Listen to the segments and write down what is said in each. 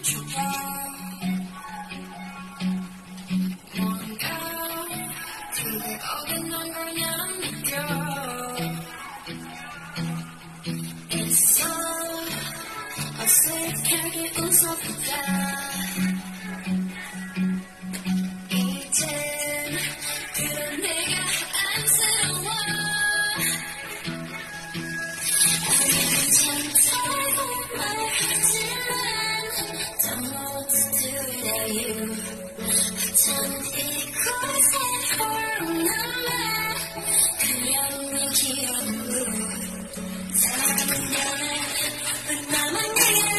어색하게 웃어보자. 이젠 그런 내가 안쓰러워. 아니면 참자고 말하지만 Don't know what to do without you. 저는 이곳에 홀로 남아 그냥 내 기억으로 사랑하는 나만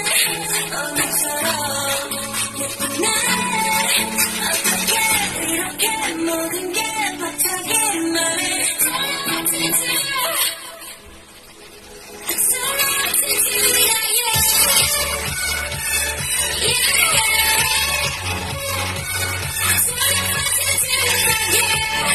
오늘처럼 예쁜 날 어떻게 이렇게 모든 게 벅차게 말해 Don't know what to do. I don't know what to do without you. Yeah. I don't know what to do without you.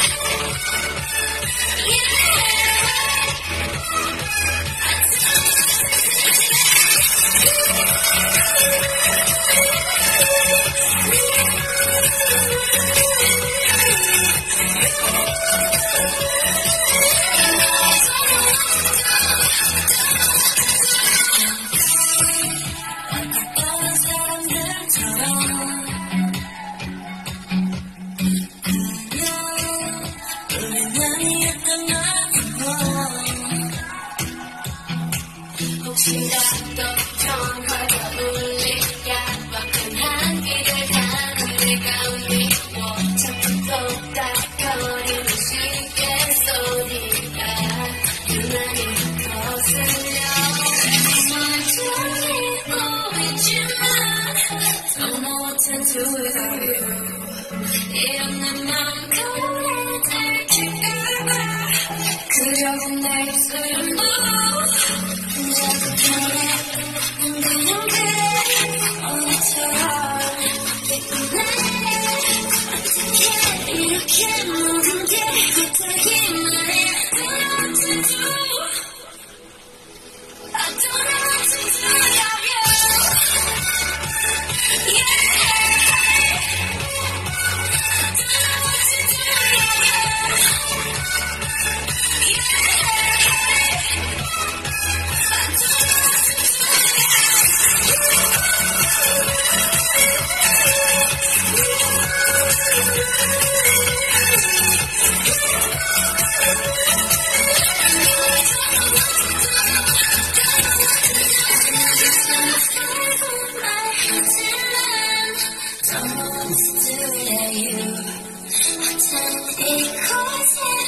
혹시라도 평화가 울릴까 화끈한 길을 가는 내가 미워 자꾸 똑딱거리는 시계 소리가 유난히 거슬려 손을 들고 있지만 Don't know what to do without you. 이런 내 맘 거울에 들킬까봐 그려본 내 입술도 자꾸 그래 그냥 그래 오늘처럼 예쁜 날에 어떻게 이렇게 모든 게 흩어지만 해 Don't know what to do. I don't know what to do without you. Yeah. I don't know what to do without you. Don't know what to do without you. 어쩜 이곳에